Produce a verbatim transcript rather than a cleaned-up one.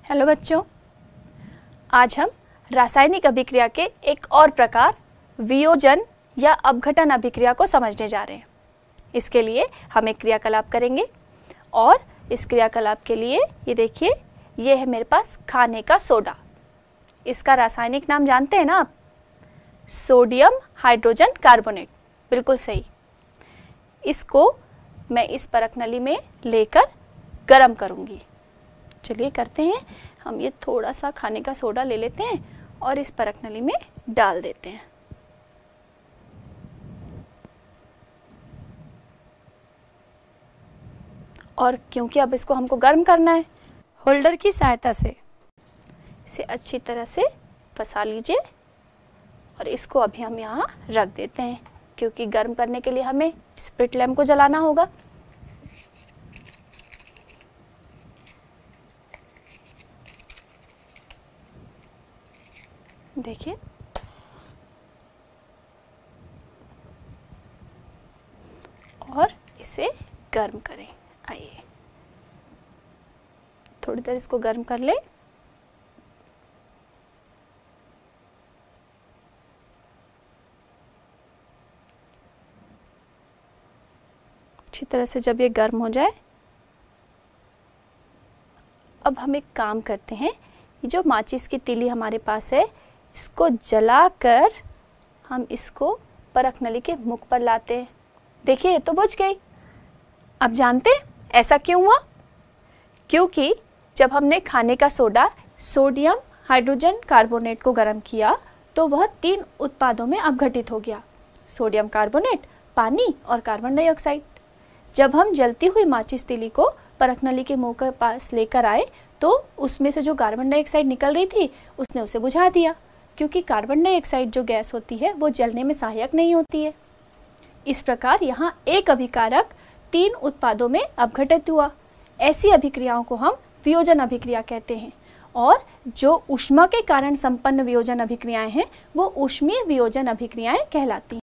Hello बच्चों, आज हम रासायनिक अभिक्रिया के एक और प्रकार वियोजन या अपघटन अभिक्रिया को समझने जा रहे हैं। इसके लिए हम एक क्रियाकलाप करेंगे और इस क्रियाकलाप के लिए ये देखिए, ये है मेरे पास खाने का सोडा। इसका रासायनिक नाम जानते हैं ना आप? Sodium hydrogen carbonate. बिल्कुल सही। इसको मैं इस परख नली में लेकर गर्म करूँगी। चलिए करते हैं। हम ये थोड़ा सा खाने का सोडा ले लेते हैं और इस परख नली में डाल देते हैं। और क्योंकि अब इसको हमको गर्म करना है, होल्डर की सहायता से इसे अच्छी तरह से फंसा लीजिए और इसको अभी हम यहाँ रख देते हैं, क्योंकि गर्म करने के लिए हमें स्प्रिट लैम्प को जलाना होगा। देखिए, और इसे गर्म करें। आइए थोड़ी देर इसको गर्म कर ले। अच्छी तरह से जब ये गर्म हो जाए, अब हम एक काम करते हैं। ये जो माचिस की तीली हमारे पास है, इसको जलाकर हम इसको परख नली के मुख पर लाते हैं। देखिए, ये तो बुझ गई। अब जानते हैं ऐसा क्यों हुआ? क्योंकि जब हमने खाने का सोडा सोडियम हाइड्रोजन कार्बोनेट को गर्म किया तो वह तीन उत्पादों में अपघटित हो गया: सोडियम कार्बोनेट, पानी और कार्बन डाइऑक्साइड। जब हम जलती हुई माचिस तीली को परख नली के मुंह के पास लेकर आए तो उसमें से जो कार्बन डाइऑक्साइड निकल रही थी उसने उसे बुझा दिया, क्योंकि कार्बन डाइऑक्साइड जो गैस होती है वो जलने में सहायक नहीं होती है। इस प्रकार यहाँ एक अभिकारक तीन उत्पादों में अपघटित हुआ। ऐसी अभिक्रियाओं को हम वियोजन अभिक्रिया कहते हैं। और जो ऊष्मा के कारण संपन्न वियोजन अभिक्रियाएं हैं वो ऊष्मीय वियोजन अभिक्रियाएं कहलाती हैं।